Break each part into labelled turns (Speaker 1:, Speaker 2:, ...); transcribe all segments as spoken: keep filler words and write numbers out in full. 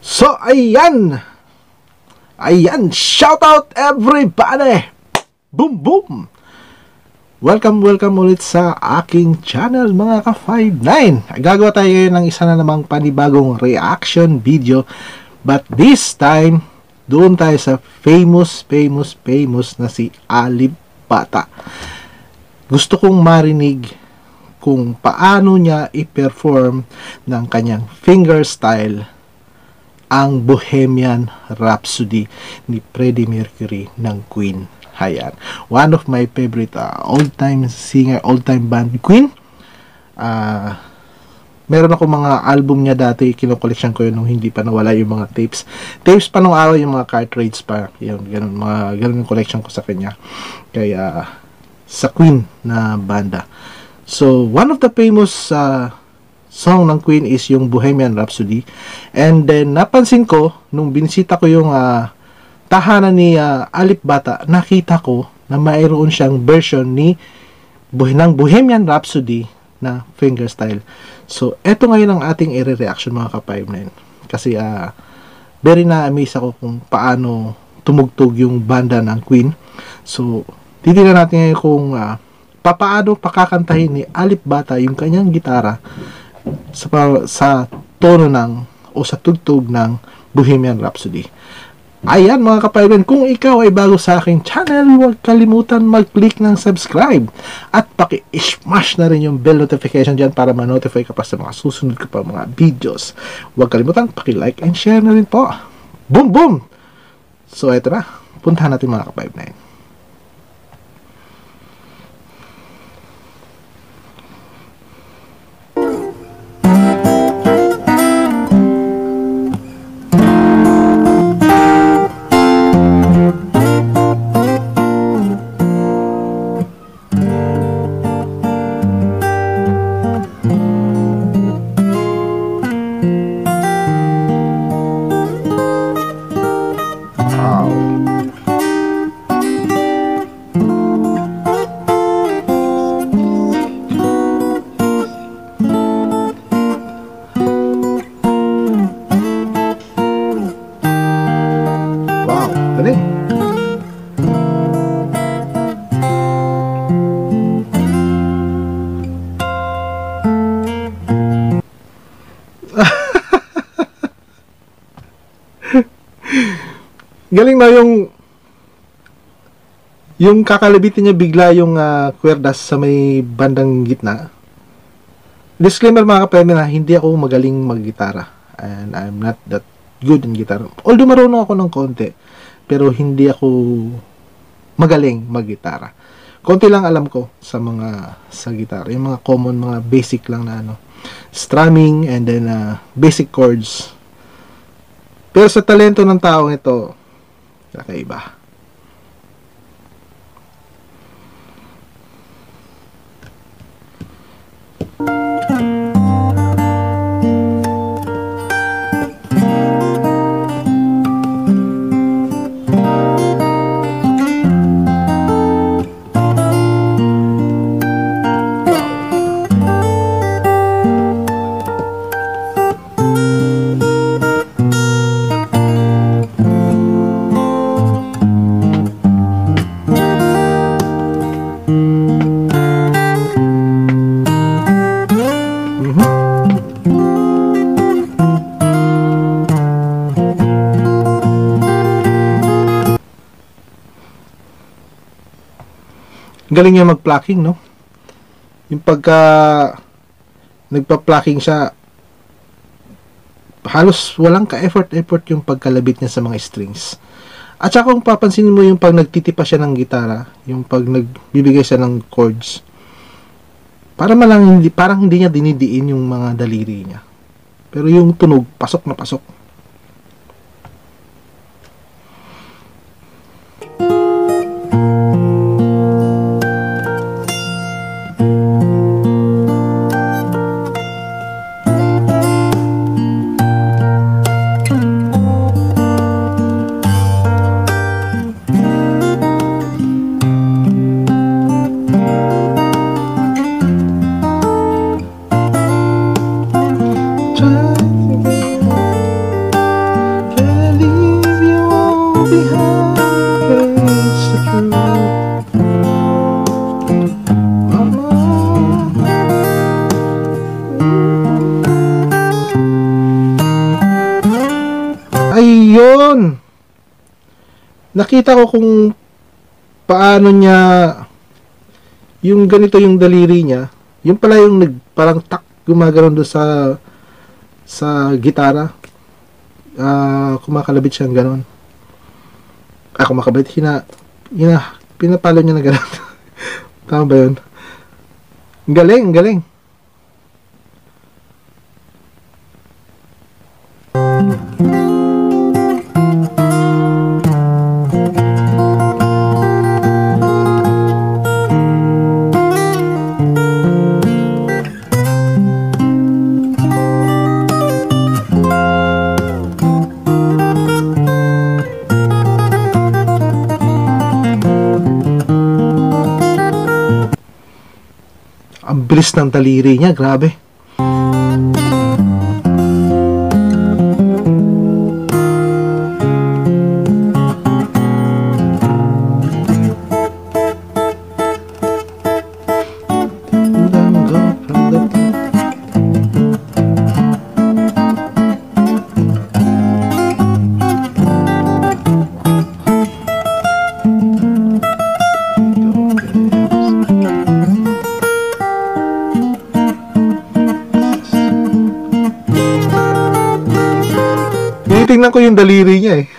Speaker 1: So, ayan! Ayan! Shout out everybody! Boom, boom! Welcome, welcome ulit sa aking channel mga ka five nine. Gagawa tayo ngayon ng isa na namang panibagong reaction video. But this time, doon tayo sa famous, famous, famous na si Alip bata. Gusto kong marinig kung paano niya i-perform ng kanyang fingerstyle ang Bohemian Rhapsody ni Freddie Mercury ng Queen. Ayan. One of my favorite uh, old-time singer, old-time band, Queen. Uh, meron ako mga album niya dati, kinokoleksyon ko yun nung hindi pa nawala yung mga tapes. Tapes pa nung araw, yung mga cartridge pa. Yun, ganun, mga, ganun yung collection ko sa kanya. Kaya, sa Queen na banda. So, one of the famous uh, song ng Queen is yung Bohemian Rhapsody. And then, napansin ko, nung binisita ko yung uh, tahanan ni uh, Alip bata, nakita ko na mayroon siyang version ni ng Bohemian Rhapsody na fingerstyle. So, eto ngayon ang ating i-reaction mga ka five nine. Kasi, uh, very na-amaze ako kung paano tumugtog yung banda ng Queen. So, titignan natin ngayon kung uh, papaano pakakantahin ni Alip bata yung kanyang gitara sa, sa tono ng o sa tugtog ng Bohemian Rhapsody. Ayan mga kapaiban, kung ikaw ay bago sa aking channel, huwag kalimutan mag-click ng subscribe at paki-smash na rin yung bell notification dyan para ma-notify ka pa sa mga susunod ka pa mga videos. Huwag kalimutan, paki-like and share na rin po. Boom boom! So eto na, puntahan natin mga kapaiban na yun. Galing na yung yung kakalabitin niya bigla yung uh, kwerdas sa may bandang gitna. Disclaimer mga kapatid na hindi ako magaling maggitara and I'm not that good in guitar. Although marunong ako ng konti, pero hindi ako magaling maggitara. Konti lang alam ko sa mga sa gitara, yung mga common, mga basic lang na ano, strumming and then uh, basic chords. Pero sa talento ng taong ito, kakaiba. Galing niya mag-plucking, no? Yung pagka nagpa-plucking siya, halos walang ka-effort-effort yung pagkalabit niya sa mga strings. At saka kung papansinin mo yung pag nagtitipa siya ng gitara, yung pag nagbibigay siya ng chords, para malang hindi, parang hindi niya dinidiin yung mga daliri niya. Pero yung tunog, pasok na pasok. nakita ko kung paano niya yung ganito yung daliri niya. Yung pala yung nag, parang tak gumagano'n doon sa sa gitara. Uh, kumakalabit siyang gano'n. Ah, kumakabit. Hina, hina, pinapalo niya na gano'n. Tama ba yun? Galing, galing. Ang bilis ng daliri niya, grabe. Tinitingnan ko yung daliri niya eh.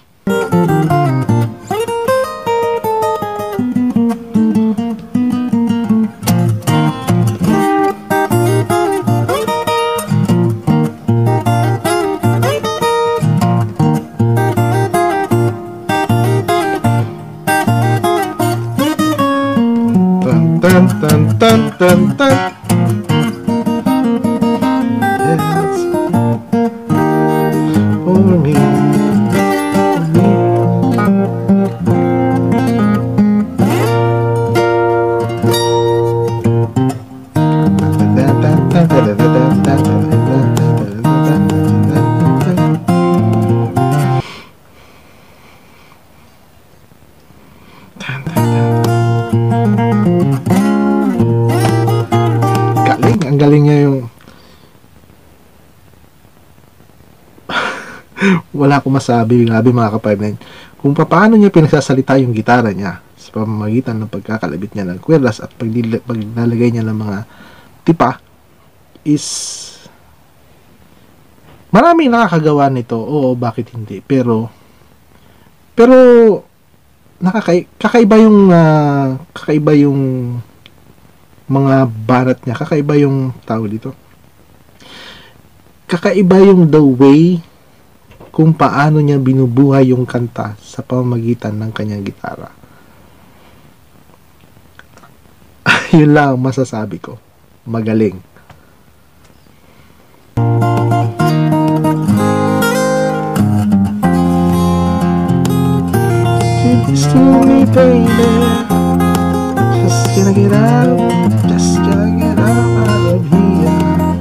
Speaker 1: Tan tan tan tan tan. Yes. For me. Galing, ang galing niya yung wala akong masabi, grabe mga ka-five nine. Kung paano niya pinagsasalita yung gitara niya sa pamamagitan ng pagkakalabit niya ng kwerdas at paglalagay niya ng mga tipa is maraming nakakagawa nito. Oo, bakit hindi? Pero pero nakakai kakaiba yung uh, kakaiba yung mga barat niya, kakaiba yung tawag dito. Kakaiba yung the way kung paano niya binubuhay yung kanta sa pamamagitan ng kanyang gitara. Yun lang ang masasabi ko. Magaling. Just to me, baby. Just gonna get out. Just gonna get out of here.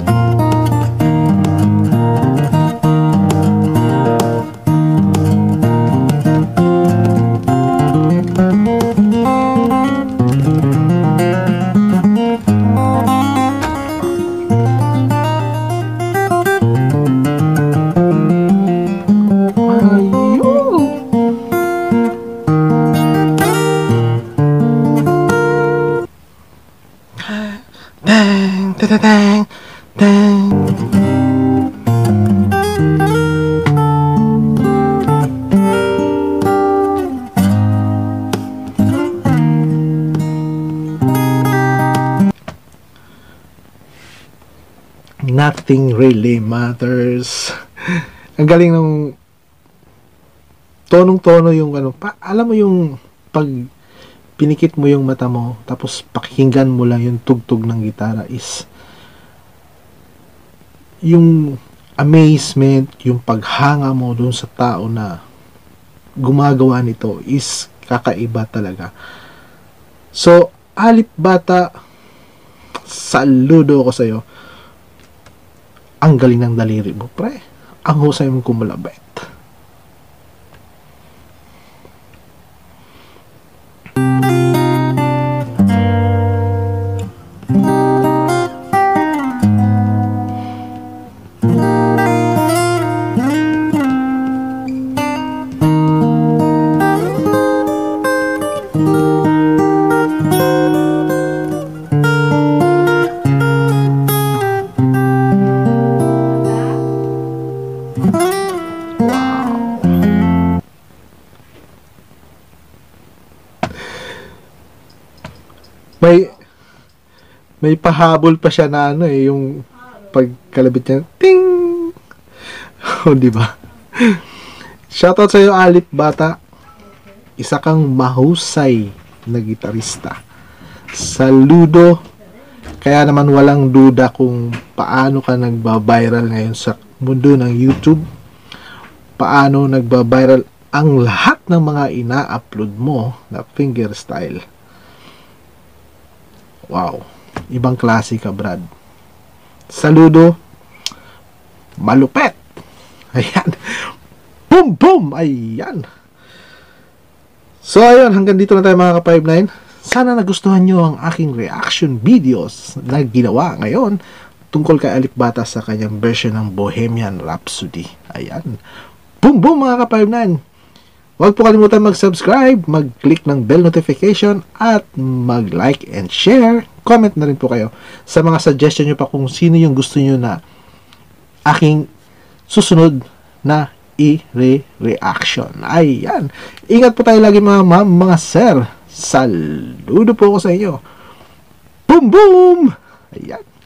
Speaker 1: Dang, dang, dang, dang. Nothing really matters. Ang galing ng tonong-tono yung ano, pa, alam mo yung pag pinikit mo yung mata mo, tapos pakinggan mo lang yung tugtog ng gitara is yung amazement, yung paghanga mo dun sa tao na gumagawa nito is kakaiba talaga. So, Alip bata, saludo ako sa'yo. Ang galing ng daliri mo, pre. Ang husay mong kumulabit. May pahabol pa siya na ano eh, yung pagkalabit niya, ting! O, di ba? Shoutout sa iyo, Alip, bata. Isa kang mahusay na gitarista. Saludo. Kaya naman walang duda kung paano ka nagba-viral ngayon sa mundo ng YouTube. Paano nagba-viral ang lahat ng mga ina-upload mo na fingerstyle. Wow. Ibang klase ka, Brad. Saludo. Malupet. Ayan. Boom, boom. Ayan. So, ayun. Hanggang dito na tayo mga ka five nine. Sana nagustuhan nyo ang aking reaction videos na ginawa ngayon tungkol kay Alip Bata sa kanyang version ng Bohemian Rhapsody. Ayan. Boom, boom mga ka five nine. Huwag po kalimutan mag-subscribe, mag-click ng bell notification, at mag-like and share. Comment na rin po kayo sa mga suggestion nyo pa kung sino yung gusto nyo na aking susunod na i-re-reaction. Ayan. Ingat po tayo lagi mga ma'am, mga sir. Saludo po ako sa inyo. Boom, boom! Ayan.